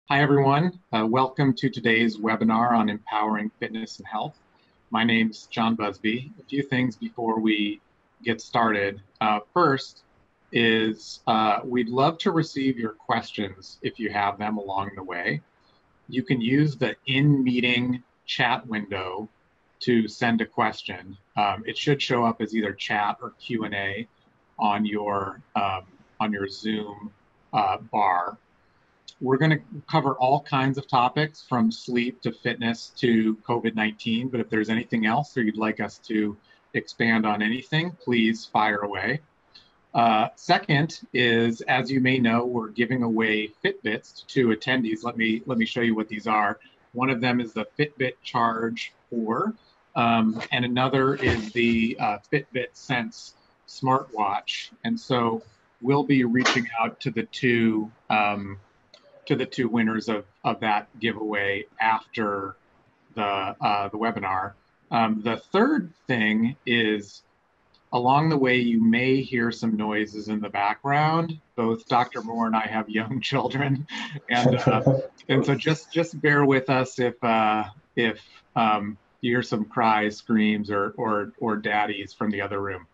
Hi, everyone. Welcome to today's webinar on empowering fitness and health. My name's John Busby. A few things before we get started. First is we'd love to receive your questions if you have them along the way. You can use the in-meeting chat window to send a question. It should show up as either chat or Q&A on your Zoom bar. We're going to cover all kinds of topics from sleep to fitness to COVID-19, but if there's anything else or you'd like us to expand on anything, please fire away. Second is, as you may know, we're giving away Fitbits to attendees. Let me show you what these are. One of them is the Fitbit Charge 4, and another is the Fitbit Sense smartwatch. And so we'll be reaching out to the two winners of that giveaway after the webinar. The third thing is, along the way, you may hear some noises in the background. Both Dr. Moore and I have young children, and so just bear with us if you hear some cries, screams, or daddies from the other room.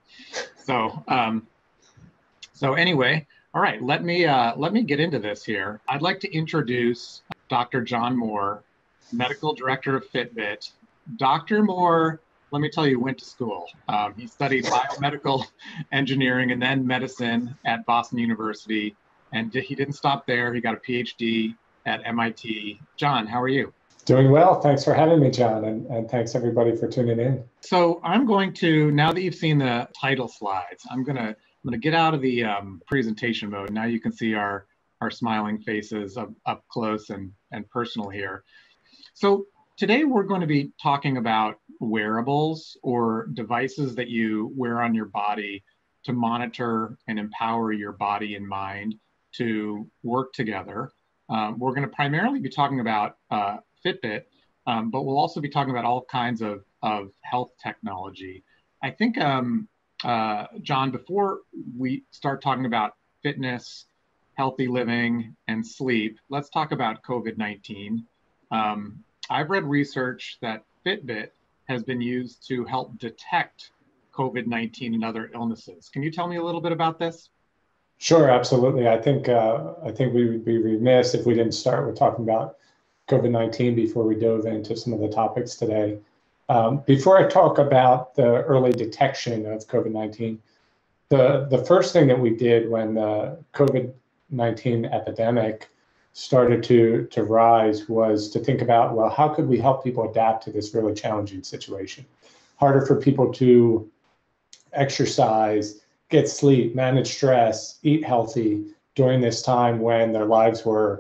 So anyway. All right, let me get into this here. I'd like to introduce Dr. John Moore, Medical Director of Fitbit. Dr. Moore, let me tell you, went to school. He studied biomedical engineering and then medicine at Boston University, and he didn't stop there. He got a PhD at MIT. John, how are you? Doing well. Thanks for having me, John, and thanks everybody for tuning in. So I'm going to, now that you've seen the title slides, I'm going to get out of the presentation mode. Now you can see our smiling faces up close and personal here. So today we're going to be talking about wearables or devices that you wear on your body to monitor and empower your body and mind to work together. We're going to primarily be talking about Fitbit, but we'll also be talking about all kinds of health technology. I think John, before we start talking about fitness, healthy living, and sleep, let's talk about COVID-19. I've read research that Fitbit has been used to help detect COVID-19 and other illnesses. Can you tell me a little bit about this? Sure, absolutely. I think we would be remiss if we didn't start with talking about COVID-19 before we dove into some of the topics today. Before I talk about the early detection of COVID-19, the first thing that we did when the COVID-19 epidemic started to rise was to think about, well, how could we help people adapt to this really challenging situation? Harder for people to exercise, get sleep, manage stress, eat healthy during this time when their lives were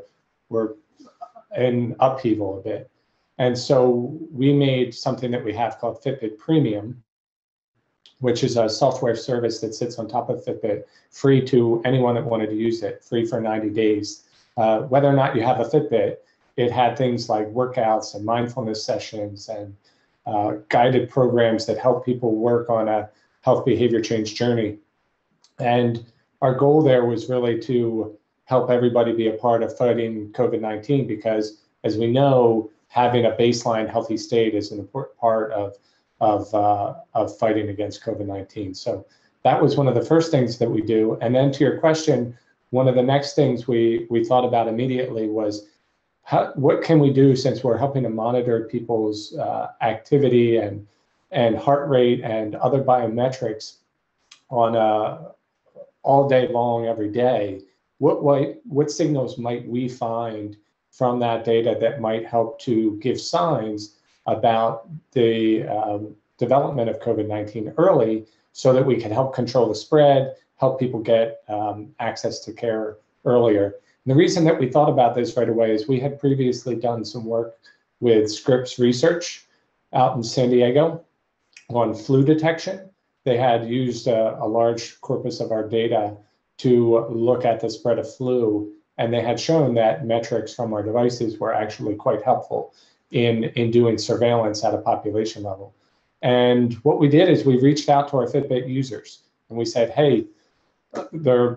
in upheaval a bit. And so we made something that we have called Fitbit Premium, which is a software service that sits on top of Fitbit, free to anyone that wanted to use it, free for 90 days. Whether or not you have a Fitbit, it had things like workouts and mindfulness sessions and guided programs that help people work on a health behavior change journey. And our goal there was really to help everybody be a part of fighting COVID-19, because as we know, having a baseline healthy state is an important part of fighting against COVID-19. So that was one of the first things that we do. And then to your question, one of the next things we thought about immediately was what can we do, since we're helping to monitor people's activity and heart rate and other biometrics on all day long, every day. What signals might we find from that data that might help to give signs about the development of COVID-19 early, so that we can help control the spread, help people get access to care earlier. And the reason that we thought about this right away is we had previously done some work with Scripps Research out in San Diego on flu detection. They had used a large corpus of our data to look at the spread of flu, and they had shown that metrics from our devices were actually quite helpful in doing surveillance at a population level. And what we did is we reached out to our Fitbit users and we said, hey, the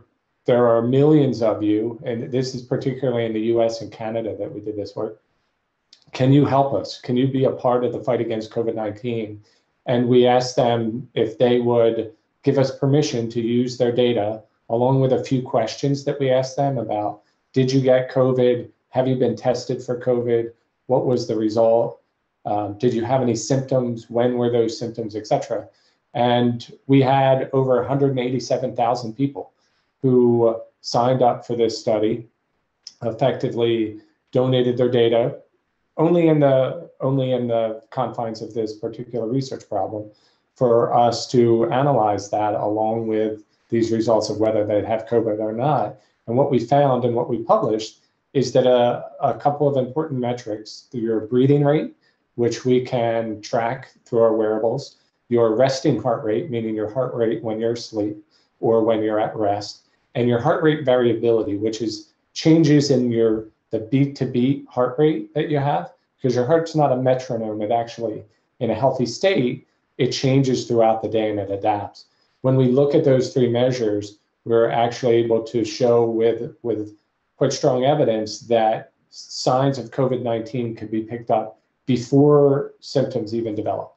there are millions of you, and this is particularly in the US and Canada that we did this work. Can you help us? Can you be a part of the fight against COVID-19? And we asked them if they would give us permission to use their data, along with a few questions that we asked them about, did you get COVID? Have you been tested for COVID? What was the result? Did you have any symptoms? When were those symptoms, et cetera? And we had over 187,000 people who signed up for this study, effectively donated their data, only in the confines of this particular research problem, for us to analyze that along with these results of whether they'd have COVID or not. And what we found and what we published is that a couple of important metrics, your breathing rate, which we can track through our wearables, your resting heart rate, meaning your heart rate when you're asleep or when you're at rest, and your heart rate variability, which is changes in the beat to beat heart rate that you have, because your heart's not a metronome. It actually, in a healthy state, it changes throughout the day and it adapts. When we look at those three measures, we're actually able to show with quite strong evidence that signs of COVID-19 can be picked up before symptoms even develop.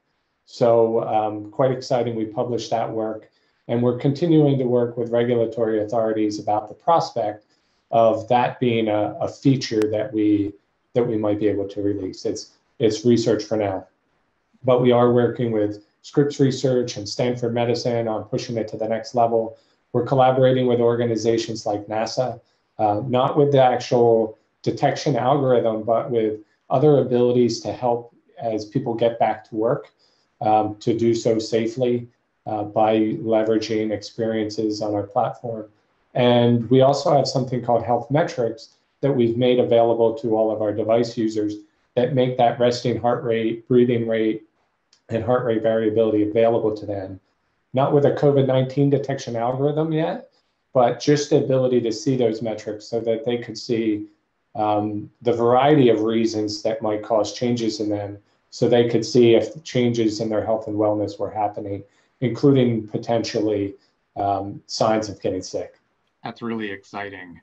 So quite exciting. We published that work, and we're continuing to work with regulatory authorities about the prospect of that being a feature that we might be able to release. It's research for now, but we are working with Scripps Research and Stanford Medicine on pushing it to the next level. We're collaborating with organizations like NASA, not with the actual detection algorithm, but with other abilities to help as people get back to work, to do so safely by leveraging experiences on our platform. And we also have something called Health Metrics that we've made available to all of our device users that make that resting heart rate, breathing rate, and heart rate variability available to them. Not with a COVID-19 detection algorithm yet, but just the ability to see those metrics so that they could see the variety of reasons that might cause changes in them, so they could see if changes in their health and wellness were happening, including potentially signs of getting sick. That's really exciting.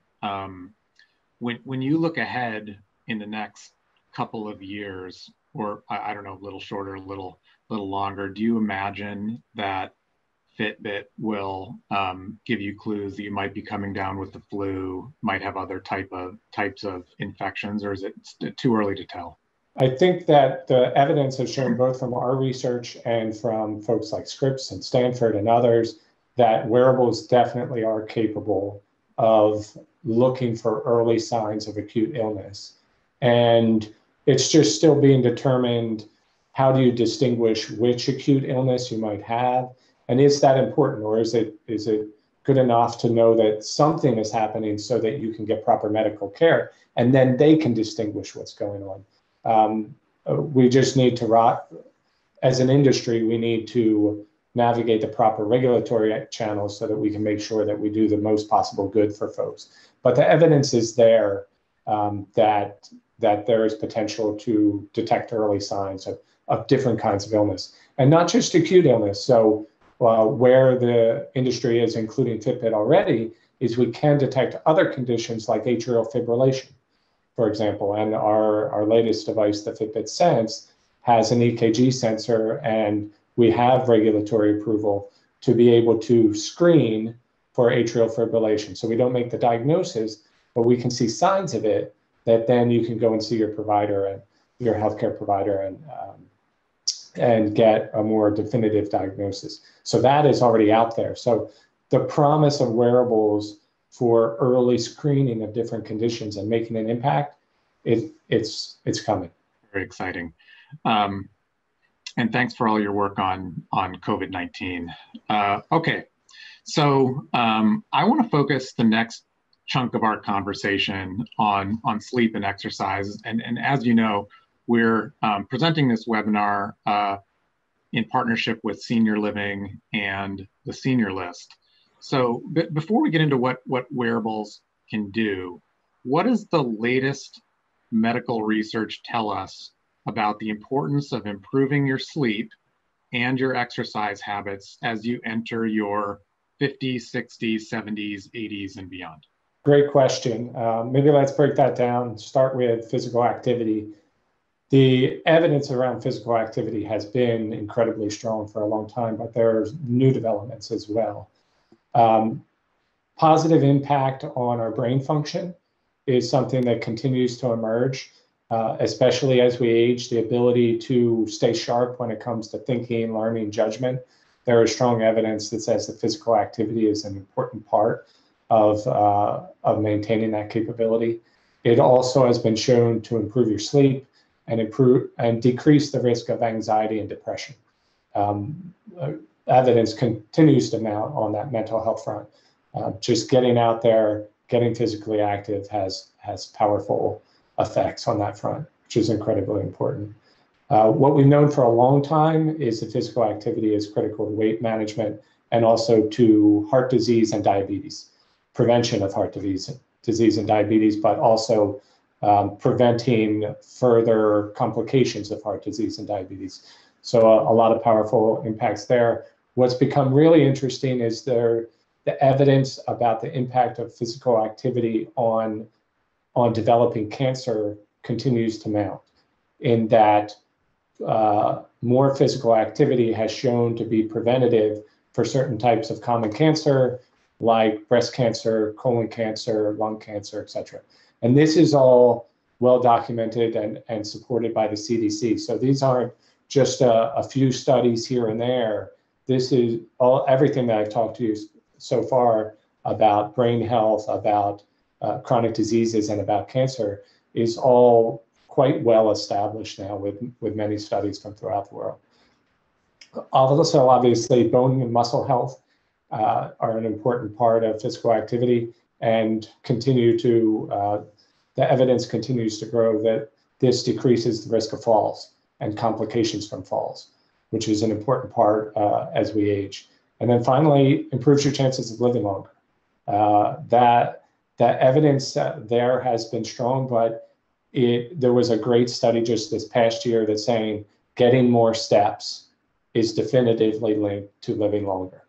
When you look ahead in the next couple of years, or I don't know, a little shorter, a little longer, do you imagine that Fitbit will give you clues that you might be coming down with the flu, might have other types of infections, or is it too early to tell? I think that the evidence has shown, both from our research and from folks like Scripps and Stanford and others, that wearables definitely are capable of looking for early signs of acute illness. And it's just still being determined, how do you distinguish which acute illness you might have? And is that important, or is it good enough to know that something is happening so that you can get proper medical care, and then they can distinguish what's going on? We just need to, as an industry, we need to navigate the proper regulatory channels so that we can make sure that we do the most possible good for folks. But the evidence is there that there is potential to detect early signs of different kinds of illness, and not just acute illness. So where the industry is, including Fitbit already, is we can detect other conditions like atrial fibrillation, for example. And our latest device, the Fitbit Sense, has an EKG sensor, and we have regulatory approval to be able to screen for atrial fibrillation. So we don't make the diagnosis, but we can see signs of it that then you can go and see your provider and your healthcare provider and get a more definitive diagnosis. So that is already out there. So the promise of wearables for early screening of different conditions and making an impact, it's coming. Very exciting. And thanks for all your work on COVID-19. Okay, so I want to focus the next chunk of our conversation on sleep and exercise. And as you know, we're presenting this webinar in partnership with Senior Living and the Senior List. So before we get into what wearables can do, what does the latest medical research tell us about the importance of improving your sleep and your exercise habits as you enter your 50s, 60s, 70s, 80s, and beyond? Great question. Maybe let's break that down. Start with physical activity. The evidence around physical activity has been incredibly strong for a long time, but there's new developments as well. Positive impact on our brain function is something that continues to emerge, especially as we age, the ability to stay sharp when it comes to thinking, learning, judgment. There is strong evidence that says that physical activity is an important part of maintaining that capability. It also has been shown to improve your sleep and decrease the risk of anxiety and depression. Evidence continues to mount on that mental health front. Just getting out there, getting physically active has powerful effects on that front, which is incredibly important. What we've known for a long time is that physical activity is critical to weight management and also to heart disease and diabetes, prevention of heart disease and diabetes, but also preventing further complications of heart disease and diabetes. So a lot of powerful impacts there. What's become really interesting is the evidence about the impact of physical activity on developing cancer continues to mount, in that more physical activity has shown to be preventative for certain types of common cancer, like breast cancer, colon cancer, lung cancer, et cetera. And this is all well documented and supported by the CDC. So these aren't just a few studies here and there. This is everything that I've talked to you so far about brain health, about chronic diseases, and about cancer is all quite well established now with many studies from throughout the world. Also, obviously, bone and muscle health are an important part of physical activity, and the evidence continues to grow that this decreases the risk of falls and complications from falls, which is an important part as we age. And then finally, improves your chances of living longer. That evidence there has been strong, but there was a great study just this past year that's saying getting more steps is definitively linked to living longer.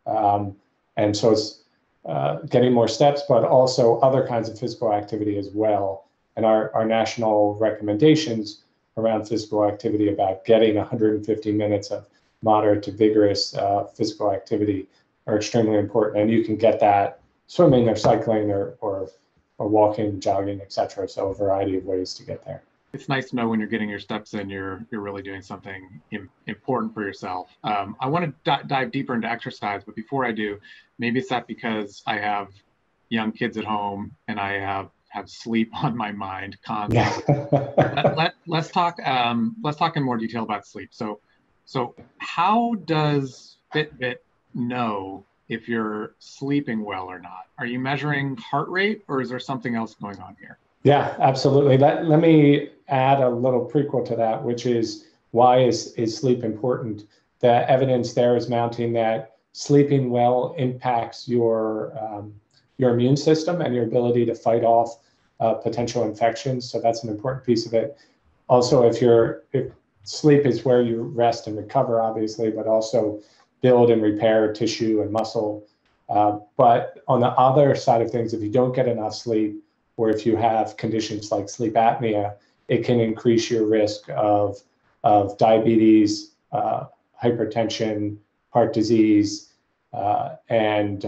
And so it's getting more steps, but also other kinds of physical activity as well. And our national recommendations around physical activity about getting 150 minutes of moderate to vigorous physical activity are extremely important. And you can get that swimming or cycling or walking, jogging, et cetera. So a variety of ways to get there. It's nice to know when you're getting your steps in, you're really doing something important for yourself. I want to dive deeper into exercise, but before I do, maybe it's that because I have young kids at home and I have sleep on my mind constantly. Yeah. Let's talk in more detail about sleep. So how does Fitbit know if you're sleeping well or not? Are you measuring heart rate, or is there something else going on here? Yeah, absolutely. Let me add a little prequel to that, which is why is sleep important? The evidence there is mounting that sleeping well impacts your immune system and your ability to fight off potential infections. So that's an important piece of it. Also, if sleep is where you rest and recover, obviously, but also build and repair tissue and muscle. But on the other side of things, if you don't get enough sleep, or if you have conditions like sleep apnea, it can increase your risk of diabetes, hypertension, heart disease, and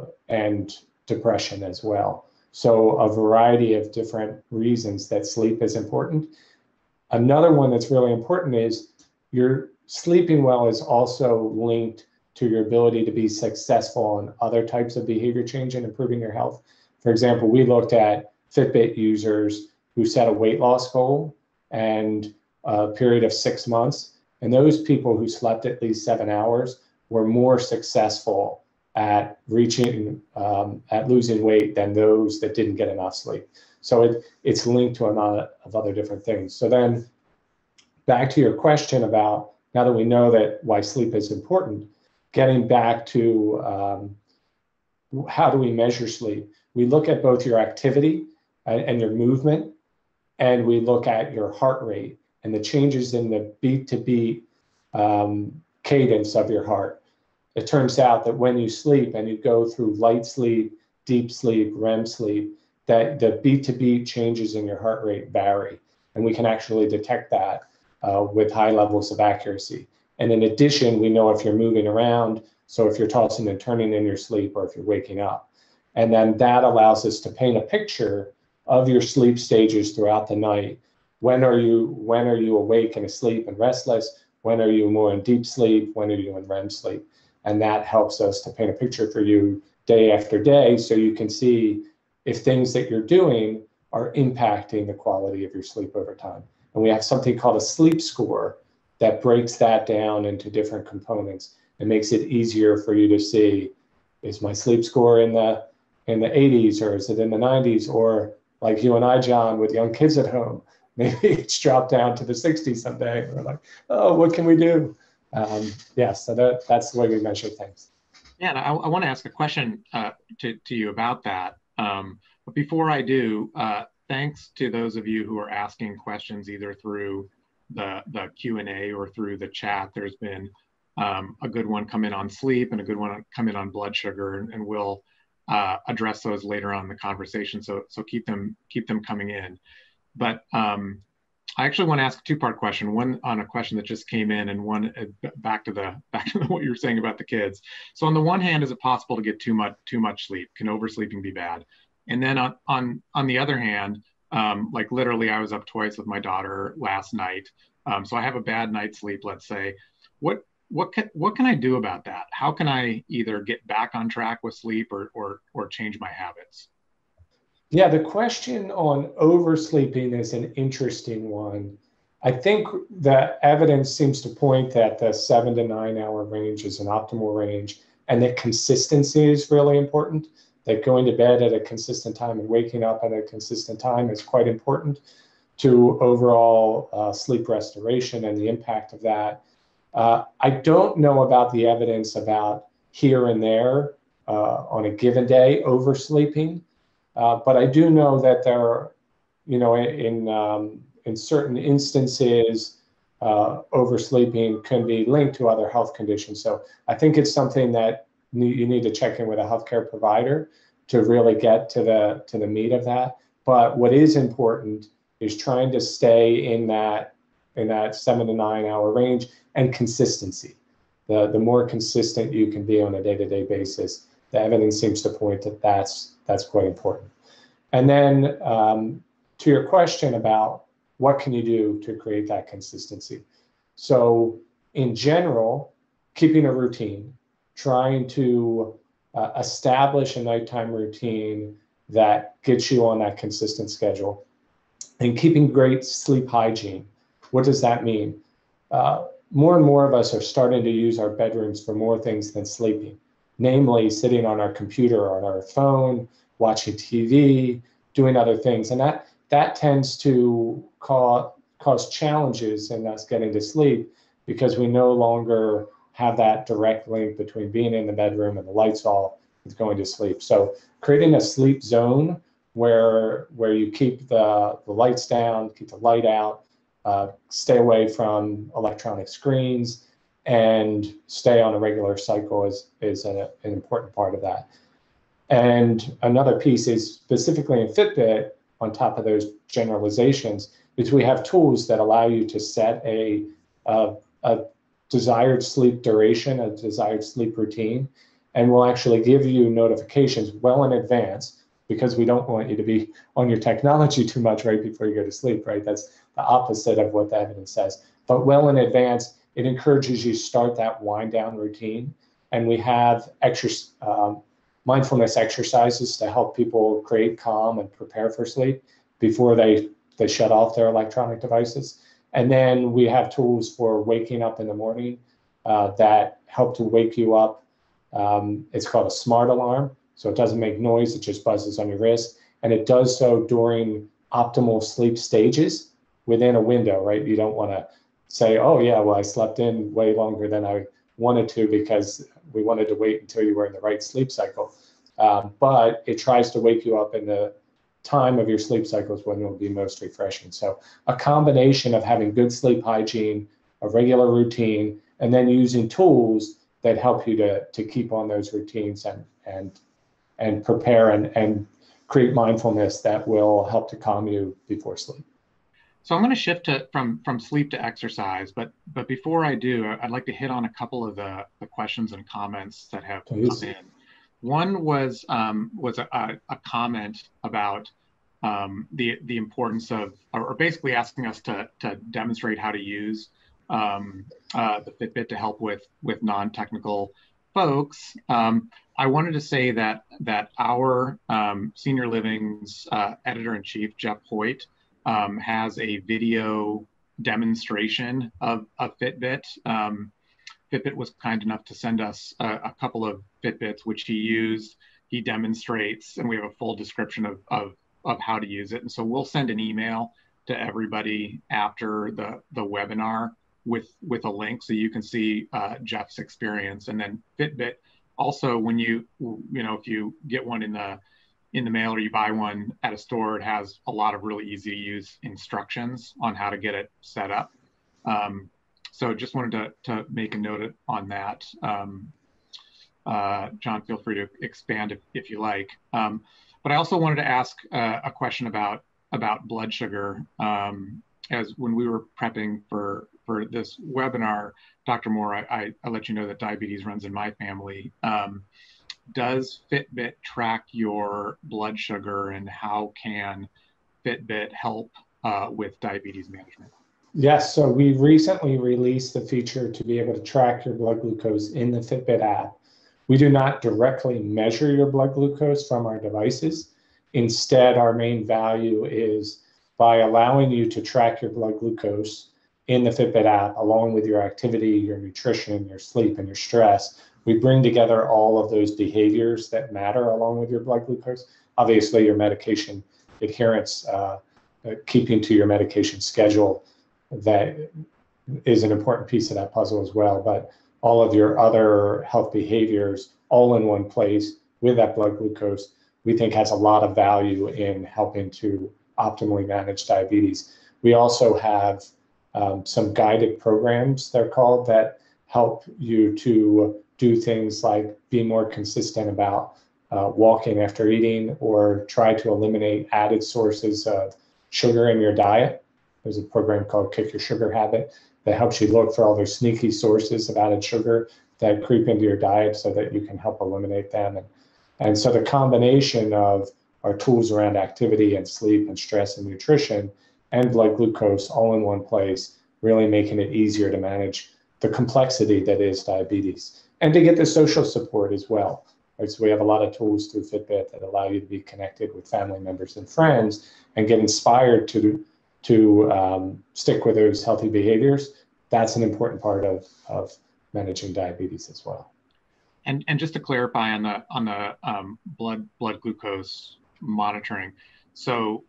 depression as well. So a variety of different reasons that sleep is important. Another one that's really important is your sleeping well is also linked to your ability to be successful on other types of behavior change and improving your health. For example, we looked at Fitbit users who set a weight loss goal and a period of 6 months. And those people who slept at least 7 hours were more successful at losing weight than those that didn't get enough sleep. So it's linked to a lot of other different things. So then back to your question about, now that we know that why sleep is important, getting back to how do we measure sleep? We look at both your activity and your movement, and we look at your heart rate and the changes in the beat-to-beat cadence of your heart. it turns out that when you sleep and you go through light sleep, deep sleep, REM sleep, that the beat to beat changes in your heart rate vary. And we can actually detect that with high levels of accuracy. And in addition, we know if you're moving around, so if you're tossing and turning in your sleep or if you're waking up. And then that allows us to paint a picture of your sleep stages throughout the night. When are you awake and asleep and restless? When are you more in deep sleep? When are you in REM sleep? And that helps us to paint a picture for you day after day, so you can see if things that you're doing are impacting the quality of your sleep over time. And we have something called a sleep score that breaks that down into different components and makes it easier for you to see, is my sleep score in the 80s, or is it in the 90s? Or like you and I, John, with young kids at home, maybe it's dropped down to the 60s someday. We're like, oh, what can we do? So that's the way we measure things. Yeah, and I want to ask a question to you about that. But before I do, thanks to those of you who are asking questions either through the Q&A or through the chat. There's been a good one come in on sleep and a good one come in on blood sugar, and we'll address those later on in the conversation. So keep them coming in. But I actually want to ask a two-part question, one on a question that just came in, and one back to what you were saying about the kids. So on the one hand, is it possible to get too much sleep? Can oversleeping be bad? And then on the other hand, like literally I was up twice with my daughter last night. So I have a bad night's sleep, let's say. What can I do about that? How can I either get back on track with sleep or change my habits? Yeah, the question on oversleeping is an interesting one. I think the evidence seems to point that the 7 to 9 hour range is an optimal range, and that consistency is really important. That going to bed at a consistent time and waking up at a consistent time is quite important to overall sleep restoration and the impact of that. I don't know about the evidence about here and there on a given day oversleeping. But I do know that there are, in certain instances, oversleeping can be linked to other health conditions. So I think it's something that you need to check in with a healthcare provider to really get to the meat of that. But what is important is trying to stay in that 7 to 9 hour range, and consistency. The more consistent you can be on a day-to-day basis, the evidence seems to point that that's quite important. And then to your question about what can you do to create that consistency? So in general, keeping a routine, trying to establish a nighttime routine that gets you on that consistent schedule, and keeping great sleep hygiene. What does that mean? More and more of us are starting to use our bedrooms for more things than sleeping. Namely, sitting on our computer or on our phone, watching TV, doing other things. And that tends to cause challenges in us getting to sleep, because we no longer have that direct link between being in the bedroom and the lights off with going to sleep. So creating a sleep zone where you keep the lights down, keep the light out, stay away from electronic screens, and stay on a regular cycle is an important part of that. And another piece is specifically in Fitbit, on top of those generalizations, is we have tools that allow you to set a desired sleep duration, a desired sleep routine, and we'll actually give you notifications well in advance, because we don't want you to be on your technology too much right before you go to sleep, right? That's the opposite of what the evidence says. But well in advance, it encourages you to start that wind down routine. And we have mindfulness exercises to help people create calm and prepare for sleep before they shut off their electronic devices. And then we have tools for waking up in the morning that help to wake you up. It's called a smart alarm. So it doesn't make noise, it just buzzes on your wrist. And it does so during optimal sleep stages within a window, right? You don't want to say, oh yeah, well, I slept in way longer than I wanted to because we wanted to wait until you were in the right sleep cycle. But it tries to wake you up in the time of your sleep cycles when it will be most refreshing. So a combination of having good sleep hygiene, a regular routine, and then using tools that help you to keep on those routines and prepare and create mindfulness that will help to calm you before sleep. So I'm going to shift from sleep to exercise, but before I do, I'd like to hit on a couple of the questions and comments that have come in. One was a comment about the importance of, or basically asking us to demonstrate how to use the Fitbit to help with non-technical folks. I wanted to say that our Senior Living's editor-in-chief, Jeff Hoyt, has a video demonstration of Fitbit. Fitbit was kind enough to send us a couple of Fitbits, which he used. He demonstrates, and we have a full description of how to use it. And so we'll send an email to everybody after the webinar with a link so you can see Jeff's experience. And then Fitbit also, when if you get one in the mail or you buy one at a store, it has a lot of really easy to use instructions on how to get it set up. So just wanted to make a note on that. John, feel free to expand if you like. But I also wanted to ask a question about blood sugar. As when we were prepping for this webinar, Dr. Moore, I let you know that diabetes runs in my family. Does Fitbit track your blood sugar, and how can Fitbit help with diabetes management? Yes, so we recently released the feature to be able to track your blood glucose in the Fitbit app. We do not directly measure your blood glucose from our devices. Instead, our main value is by allowing you to track your blood glucose in the Fitbit app, along with your activity, your nutrition, your sleep, and your stress. We bring together all of those behaviors that matter along with your blood glucose. Obviously, your medication adherence, keeping to your medication schedule, that is an important piece of that puzzle as well. But all of your other health behaviors all in one place with that blood glucose, we think has a lot of value in helping to optimally manage diabetes. We also have some guided programs, they're called, that help you to do things like be more consistent about walking after eating, or try to eliminate added sources of sugar in your diet. There's a program called Kick Your Sugar Habit that helps you look for all those sneaky sources of added sugar that creep into your diet so that you can help eliminate them. And so the combination of our tools around activity and sleep and stress and nutrition and blood glucose all in one place, really making it easier to manage the complexity that is diabetes, and to get the social support as well. Right? So we have a lot of tools through Fitbit that allow you to be connected with family members and friends and get inspired to stick with those healthy behaviors. That's an important part of managing diabetes as well. And just to clarify on the blood glucose monitoring, so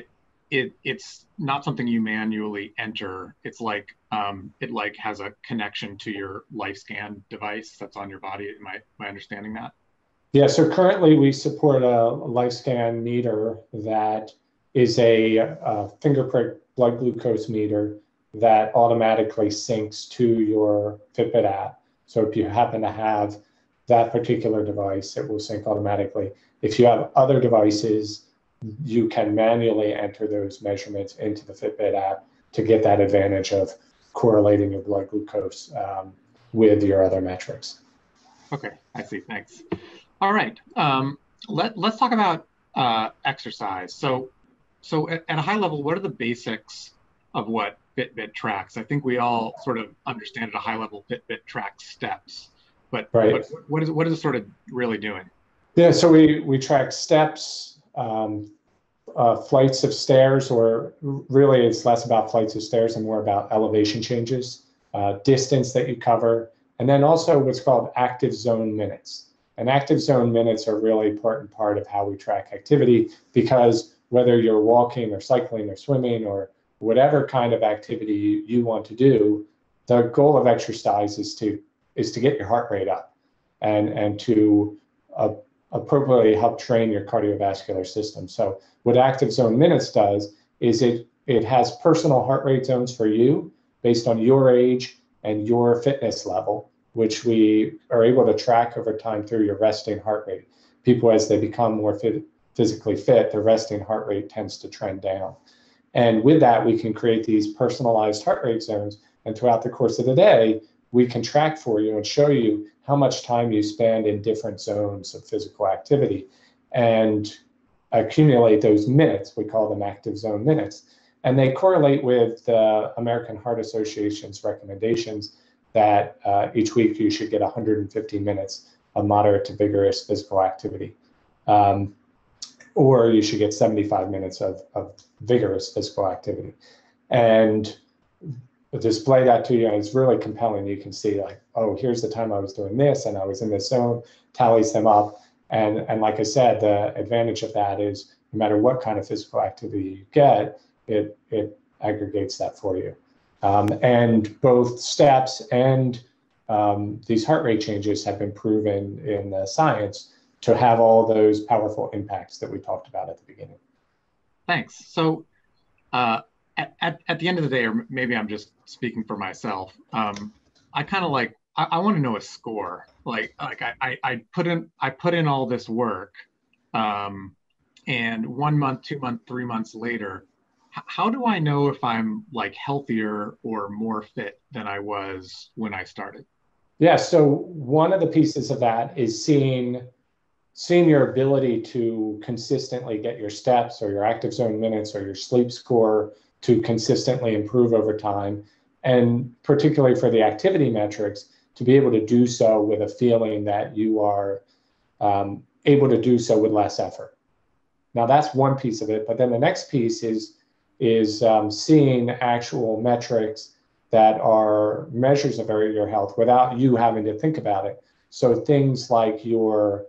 it's not something you manually enter. It's like it has a connection to your LifeScan device that's on your body. Am I understanding that? Yeah. So currently we support a LifeScan meter that is a finger prick blood glucose meter that automatically syncs to your Fitbit app. So if you happen to have that particular device, it will sync automatically. If you have other devices, you can manually enter those measurements into the Fitbit app to get that advantage of correlating your blood glucose with your other metrics. Okay, I see. Thanks. All right. Let's talk about exercise. So at a high level, what are the basics of what Fitbit tracks? I think we all sort of understand at a high level Fitbit tracks steps, but right. What is it sort of really doing? Yeah, so we track steps, flights of stairs, or really it's less about flights of stairs and more about elevation changes, distance that you cover, and then also what's called active zone minutes. And active zone minutes are really important part of how we track activity, because whether you're walking or cycling or swimming or whatever kind of activity you want to do, the goal of exercise is to get your heart rate up and to appropriately help train your cardiovascular system. So what active zone minutes does is it has personal heart rate zones for you based on your age and your fitness level, which we are able to track over time through your resting heart rate. People, as they become more physically fit, their resting heart rate tends to trend down. And with that, we can create these personalized heart rate zones. And throughout the course of the day, we can track for you and show you how much time you spend in different zones of physical activity and accumulate those minutes. We call them active zone minutes. And they correlate with the American Heart Association's recommendations that each week you should get 150 minutes of moderate to vigorous physical activity. Or you should get 75 minutes of vigorous physical activity. And display that to you, and it's really compelling. You can see like, oh, here's the time I was doing this, and I was in this zone, tallies them up. And like I said, the advantage of that is no matter what kind of physical activity you get, it aggregates that for you. And both steps and these heart rate changes have been proven in the science to have all those powerful impacts that we talked about at the beginning. Thanks. So at the end of the day, or maybe I'm just speaking for myself, I kind of like, I want to know a score. I put in all this work, and 1 month, 2 months, 3 months later, how do I know if I'm like healthier or more fit than I was when I started? Yeah, so one of the pieces of that is seeing your ability to consistently get your steps or your active zone minutes or your sleep score to consistently improve over time. And particularly for the activity metrics, to be able to do so with a feeling that you are able to do so with less effort. Now that's one piece of it, but then the next piece is seeing actual metrics that are measures of your health without you having to think about it. So things like your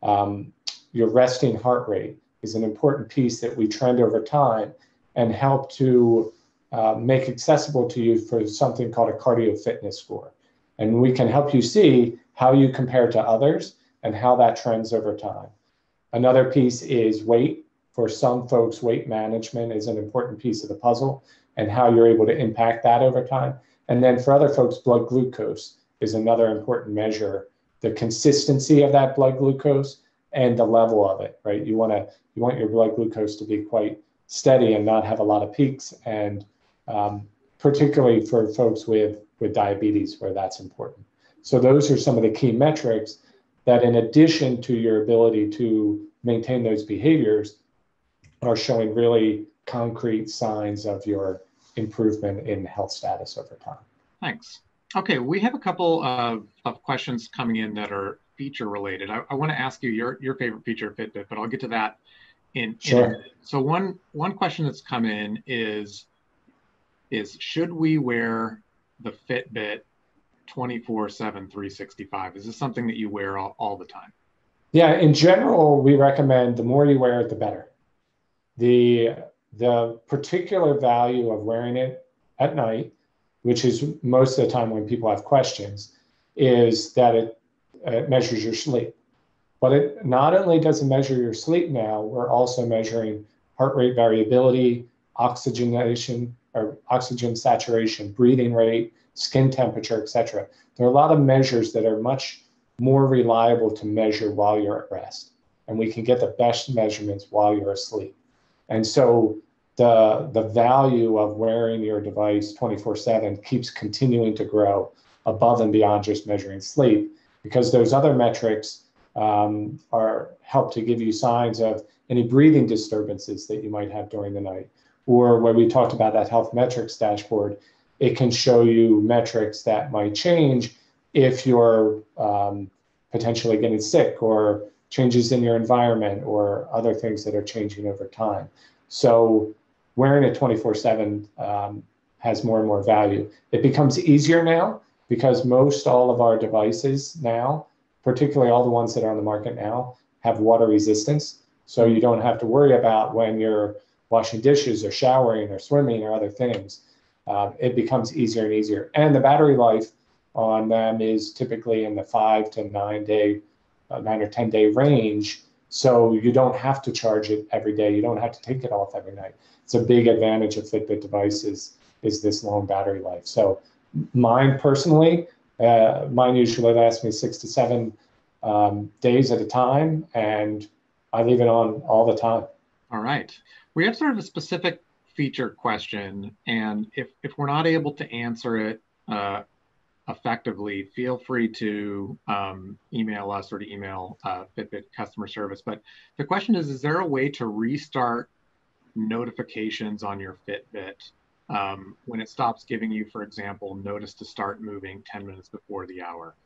resting heart rate is an important piece that we trend over time and help to make accessible to you for something called a cardio fitness score. And we can help you see how you compare to others and how that trends over time. Another piece is weight. For some folks, weight management is an important piece of the puzzle and how you're able to impact that over time. And then for other folks, blood glucose is another important measure, the consistency of that blood glucose and the level of it, right? You want your blood glucose to be quite steady and not have a lot of peaks, and particularly for folks with diabetes, where that's important. So those are some of the key metrics that, in addition to your ability to maintain those behaviors, are showing really concrete signs of your improvement in health status over time. Thanks. Okay, we have a couple of questions coming in that are feature related. I want to ask you your favorite feature of Fitbit, but I'll get to that in a minute. So one question that's come in is should we wear the Fitbit 24/7, 365? Is this something that you wear all the time? Yeah, in general, we recommend the more you wear it, the better. The particular value of wearing it at night, which is most of the time when people have questions, is that it measures your sleep. But it not only does it measure your sleep now, we're also measuring heart rate variability, oxygenation or oxygen saturation, breathing rate, skin temperature, etc. There are a lot of measures that are much more reliable to measure while you're at rest. And we can get the best measurements while you're asleep. And so the value of wearing your device 24/7 keeps continuing to grow above and beyond just measuring sleep, because those other metrics are help to give you signs of any breathing disturbances that you might have during the night. Or when we talked about that health metrics dashboard, it can show you metrics that might change if you're potentially getting sick, or changes in your environment, or other things that are changing over time. So wearing it 24/7 has more and more value. It becomes easier now because most all of our devices now, particularly all the ones that are on the market now, have water resistance. So you don't have to worry about when you're washing dishes or showering or swimming or other things. It becomes easier and easier. And the battery life on them is typically in the 5 to 9 or 10 day range. So you don't have to charge it every day. You don't have to take it off every night. It's a big advantage of Fitbit devices is this long battery life. So mine personally, Mine usually lasts me 6 to 7 days at a time, and I leave it on all the time. All right. We have sort of a specific feature question, and if we're not able to answer it effectively, feel free to email us or to email Fitbit customer service. But the question is there a way to restart notifications on your Fitbit when it stops giving you, for example, notice to start moving 10 minutes before the hour?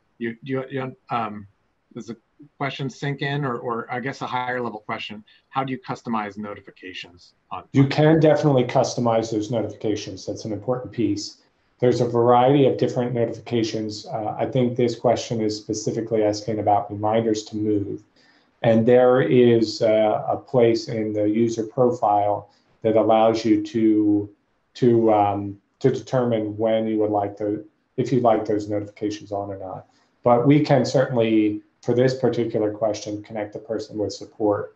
Does the question sink in, or I guess a higher level question, how do you customize notifications? You can definitely customize those notifications. That's an important piece. There's a variety of different notifications. I think this question is specifically asking about reminders to move. And there is a place in the user profile that allows you to determine when you would like if you'd like those notifications on or not. But we can certainly, for this particular question, connect the person with support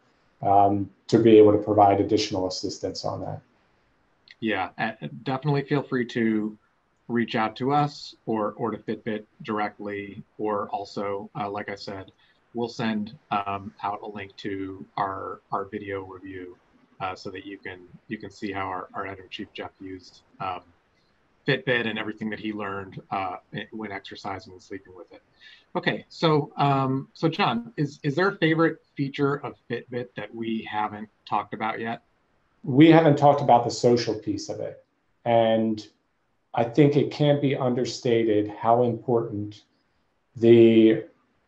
to be able to provide additional assistance on that. Yeah, definitely feel free to reach out to us or to Fitbit directly, or also, like I said, we'll send out a link to our video review so that you can see how our editor-in-chief Jeff used Fitbit and everything that he learned when exercising and sleeping with it. Okay, so John, is there a favorite feature of Fitbit that we haven't talked about yet? We haven't talked about the social piece of it, and I think it can't be understated how important the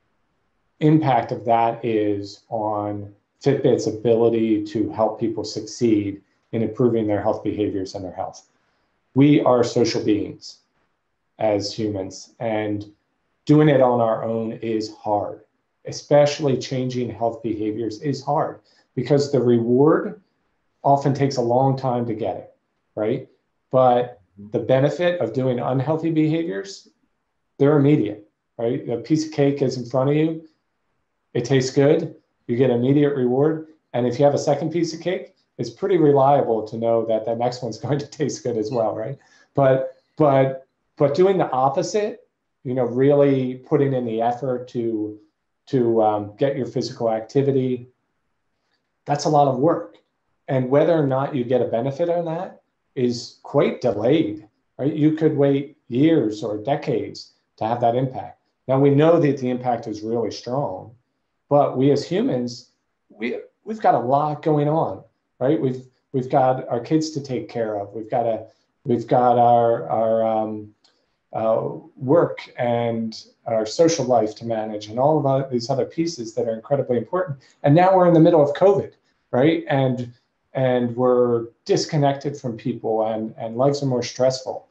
impact of that is on Fitbit's ability to help people succeed in improving their health behaviors and their health. We are social beings as humans, and doing it on our own is hard. Especially changing health behaviors is hard because the reward often takes a long time to get it, right? But the benefit of doing unhealthy behaviors, they're immediate, right? A piece of cake is in front of you. It tastes good. You get immediate reward. And if you have a second piece of cake, it's pretty reliable to know that the next one's going to taste good as well, right? But doing the opposite, really putting in the effort to get your physical activity, that's a lot of work. And whether or not you get a benefit on that is quite delayed, right? You could wait years or decades to have that impact. Now we know that the impact is really strong, but we as humans, we've got a lot going on, right? We've got our kids to take care of. We've got our work and our social life to manage, and all of these other pieces that are incredibly important. And now we're in the middle of COVID, right? And we're disconnected from people, and lives are more stressful.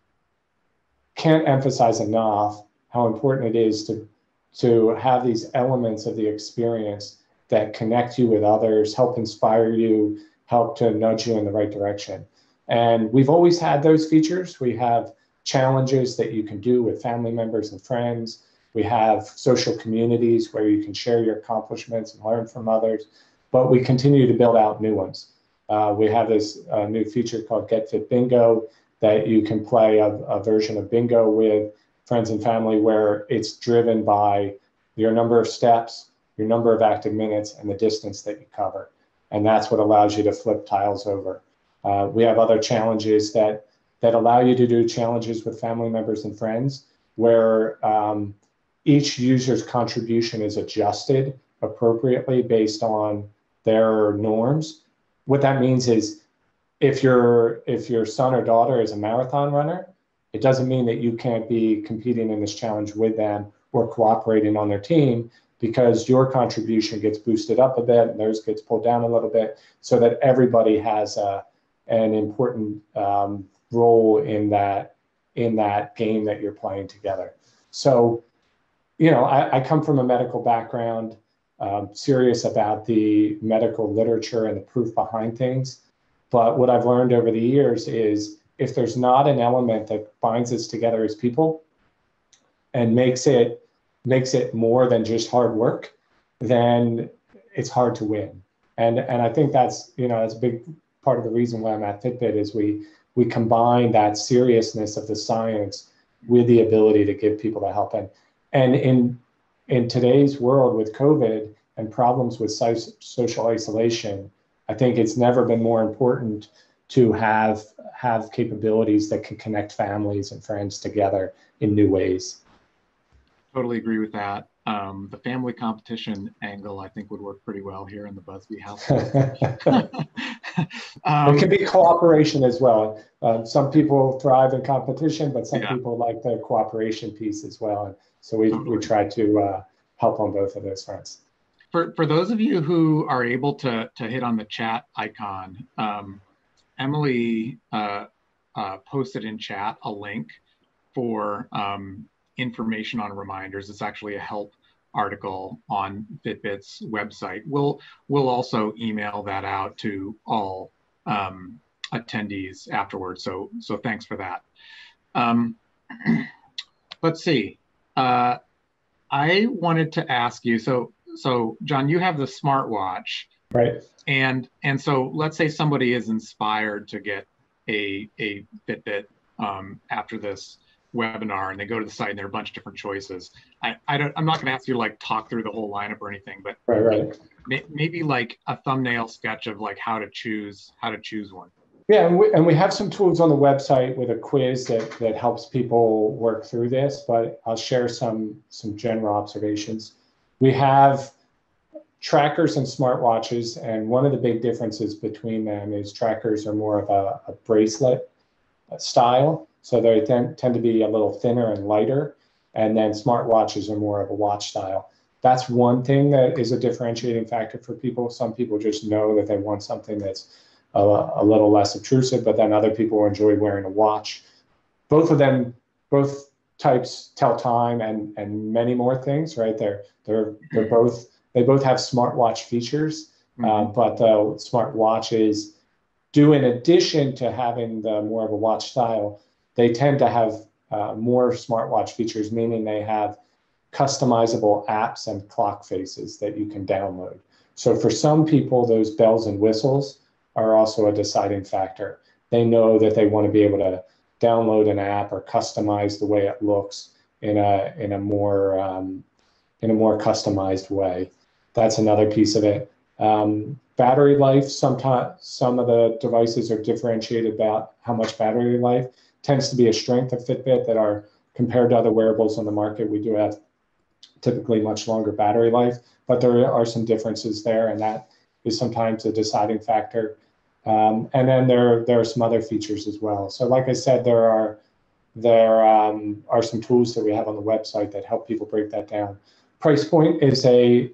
Can't emphasize enough how important it is to have these elements of the experience that connect you with others, help inspire you, help to nudge you in the right direction. And we've always had those features. We have challenges that you can do with family members and friends. We have social communities where you can share your accomplishments and learn from others, but we continue to build out new ones. We have this new feature called Get Fit Bingo that you can play a version of bingo with friends and family, where it's driven by your number of steps, your number of active minutes, and the distance that you cover. And that's what allows you to flip tiles over. We have other challenges that allow you to do challenges with family members and friends, where each user's contribution is adjusted appropriately based on their norms. What that means is if your son or daughter is a marathon runner, it doesn't mean that you can't be competing in this challenge with them or cooperating on their team, because your contribution gets boosted up a bit and theirs gets pulled down a little bit, so that everybody has an important role in that game that you're playing together. So, I come from a medical background, serious about the medical literature and the proof behind things. But what I've learned over the years is if there's not an element that binds us together as people and makes it more than just hard work, then it's hard to win. And I think that's a big part of the reason why I'm at Fitbit is we combine that seriousness of the science with the ability to give people the help. And in today's world with COVID and problems with social isolation, I think it's never been more important to have capabilities that can connect families and friends together in new ways. Totally agree with that. The family competition angle, I think, would work pretty well here in the Busby household. It can be cooperation as well. Some people thrive in competition, but some people like the cooperation piece as well. And so we try to help on both of those fronts. For those of you who are able to hit on the chat icon, Emily posted in chat a link for information on reminders. It's actually a help article on Fitbit's website. We'll also email that out to all attendees afterwards. So thanks for that. Let's see. I wanted to ask you, so John, you have the smartwatch, right? And so let's say somebody is inspired to get a Fitbit after this webinar, and they go to the site and there are a bunch of different choices. I'm not going to ask you to like talk through the whole lineup or anything, but right. Maybe like a thumbnail sketch of like how to choose one. Yeah, and we have some tools on the website with a quiz that helps people work through this, but I'll share some general observations. We have trackers and smartwatches, and one of the big differences between them is trackers are more of a bracelet style, so they tend to be a little thinner and lighter, and then smartwatches are more of a watch style. That's one thing that is a differentiating factor for people. Some people just know that they want something that's a little less obtrusive, but then other people enjoy wearing a watch. Both types tell time and many more things, right? They both have smartwatch features, but the smartwatches do, in addition to having the more of a watch style, they tend to have more smartwatch features, meaning they have customizable apps and clock faces that you can download. So for some people, those bells and whistles are also a deciding factor. They know that they want to be able to download an app or customize the way it looks in a more customized way. That's another piece of it. Battery life, sometimes some of the devices are differentiated about how much battery life. Tends to be a strength of Fitbit that are compared to other wearables on the market. We do have typically much longer battery life, but there are some differences there, and that is sometimes a deciding factor. And then there are some other features as well. So like I said, there are some tools that we have on the website that help people break that down. Price point is a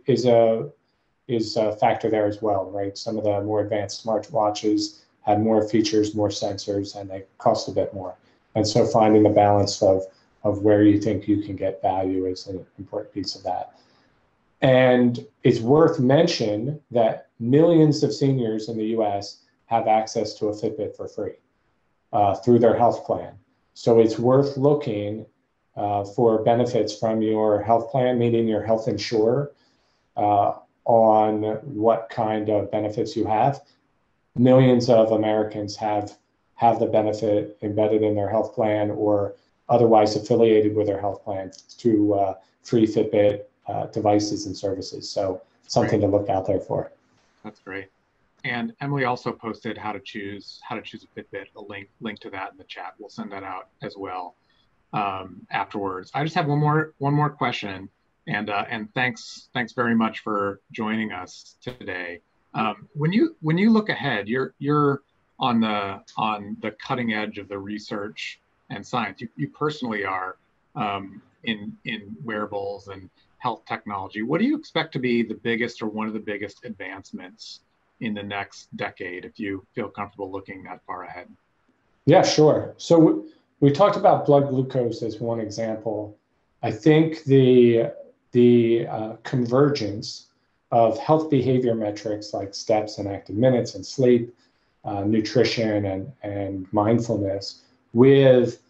factor there as well, right? Some of the more advanced smartwatches have more features, more sensors, and they cost a bit more. And so finding the balance of where you think you can get value is an important piece of that. And it's worth mentioning that millions of seniors in the US have access to a Fitbit for free through their health plan. So it's worth looking for benefits from your health plan, meaning your health insurer, on what kind of benefits you have. Millions of Americans have the benefit embedded in their health plan or otherwise affiliated with their health plan through free Fitbit devices and services. So something to look out there for. That's great. And Emily also posted how to choose a Fitbit, a link to that in the chat. We'll send that out as well afterwards. I just have one more question, and thanks very much for joining us today. When you look ahead, you're on the cutting edge of the research and science. You personally are in wearables and health technology. What do you expect to be the biggest or one of the biggest advancements in the next decade, if you feel comfortable looking that far ahead? Yeah, sure. So we talked about blood glucose as one example. I think the convergence of health behavior metrics like steps and active minutes and sleep, nutrition and mindfulness with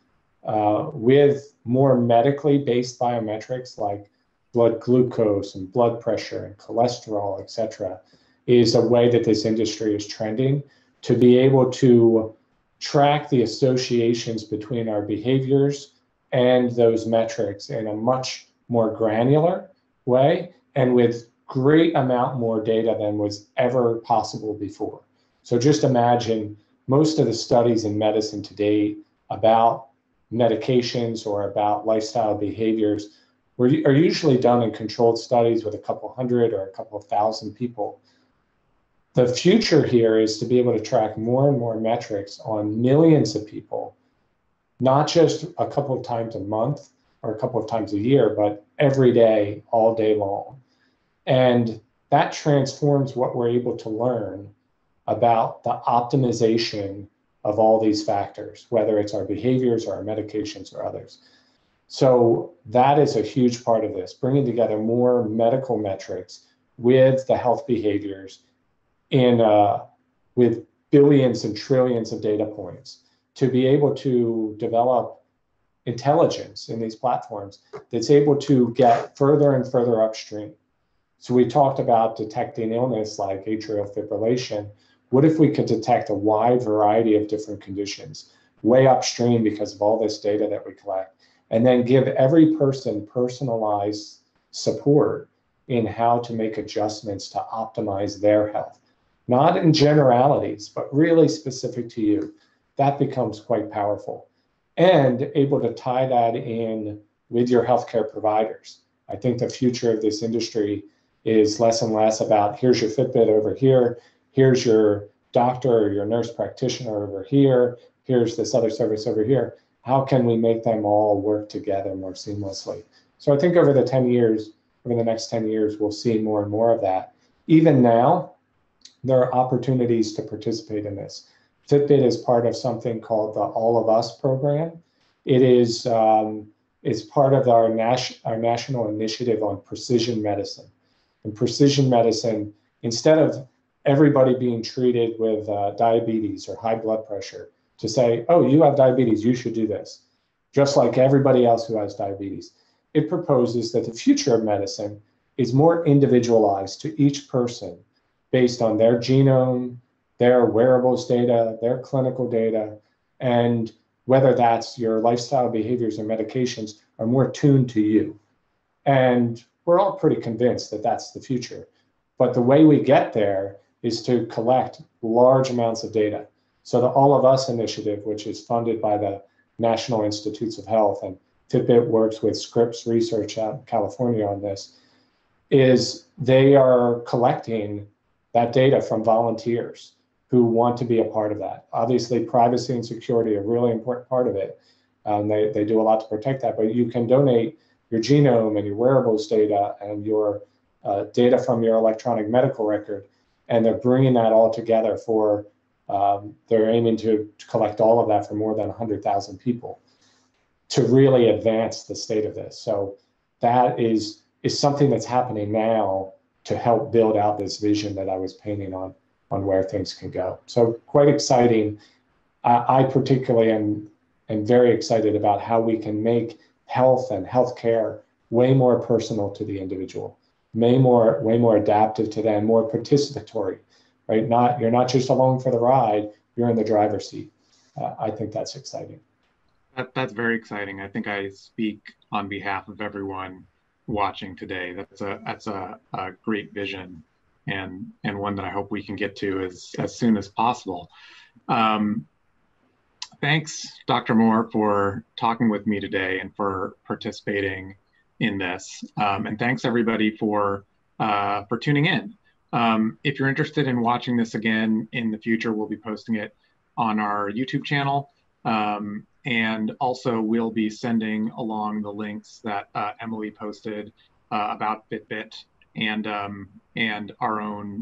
more medically based biometrics like blood glucose and blood pressure and cholesterol, et cetera, is a way that this industry is trending to be able to track the associations between our behaviors and those metrics in a much more granular way and with great amount more data than was ever possible before. So just imagine most of the studies in medicine today about medications or about lifestyle behaviors are usually done in controlled studies with a couple hundred or a couple of thousand people. The future here is to be able to track more and more metrics on millions of people, not just a couple of times a month or a couple of times a year, but every day, all day long. And that transforms what we're able to learn about the optimization of all these factors, whether it's our behaviors or our medications or others. So that is a huge part of this, bringing together more medical metrics with the health behaviors with billions and trillions of data points to be able to develop intelligence in these platforms that's able to get further and further upstream. So we talked about detecting illness like atrial fibrillation. What if we could detect a wide variety of different conditions way upstream because of all this data that we collect, and then give every person personalized support in how to make adjustments to optimize their health? Not in generalities, but really specific to you. That becomes quite powerful. And able to tie that in with your healthcare providers. I think the future of this industry is less and less about here's your Fitbit over here, here's your doctor or your nurse practitioner over here, here's this other service over here. How can we make them all work together more seamlessly? So I think over the next 10 years, we'll see more and more of that. Even now, there are opportunities to participate in this. Fitbit is part of something called the All of Us program. It is it's part of our national initiative on precision medicine. In precision medicine, instead of everybody being treated with diabetes or high blood pressure, to say, oh, you have diabetes, you should do this, just like everybody else who has diabetes. It proposes that the future of medicine is more individualized to each person based on their genome, their wearables data, their clinical data, and whether that's your lifestyle behaviors or medications are more tuned to you. And we're all pretty convinced that that's the future. But the way we get there is to collect large amounts of data. So the All of Us initiative, which is funded by the National Institutes of Health, and Fitbit works with Scripps Research out in California on this, is they are collecting that data from volunteers who want to be a part of that. Obviously, privacy and security are a really important part of it. They do a lot to protect that, but you can donate your genome and your wearables data and your data from your electronic medical record, and they're bringing that all together for, they're aiming to collect all of that for more than 100,000 people to really advance the state of this. So that is something that's happening now to help build out this vision that I was painting on where things can go. So quite exciting. I particularly am very excited about how we can make health and healthcare way more personal to the individual, way more adaptive to them, more participatory, right? You're not just along for the ride, you're in the driver's seat. I think that's exciting. That's very exciting. I think I speak on behalf of everyone watching today. That's a great vision, and one that I hope we can get to as soon as possible. Thanks, Dr. Moore, for talking with me today and for participating in this. And thanks everybody for tuning in. If you're interested in watching this again in the future, we'll be posting it on our YouTube channel. And also we'll be sending along the links that Emily posted about Fitbit and our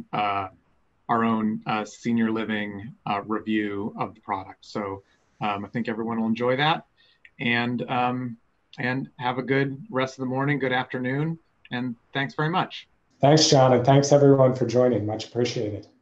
own senior living review of the product. So I think everyone will enjoy that, and have a good rest of the morning, good afternoon, and thanks very much. Thanks, John, and thanks everyone for joining. Much appreciated.